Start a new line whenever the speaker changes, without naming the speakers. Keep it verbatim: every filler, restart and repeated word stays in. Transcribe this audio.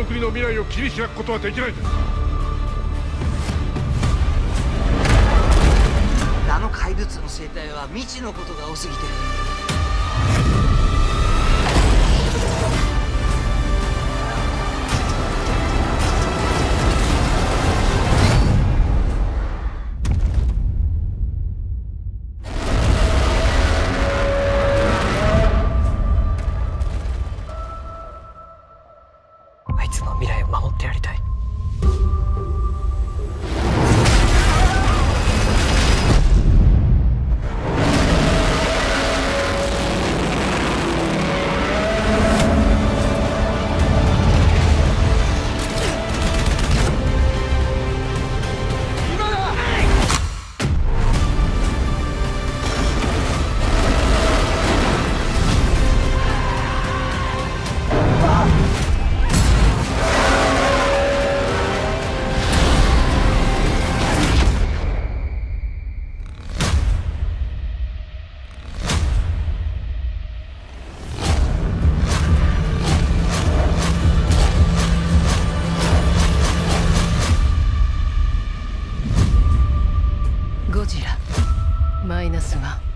国の未来を切り開くことはできない。
あの怪物の生態は未知のことが多すぎて。あいつの未来を守ってやりたい。ゴジラマイナスワン。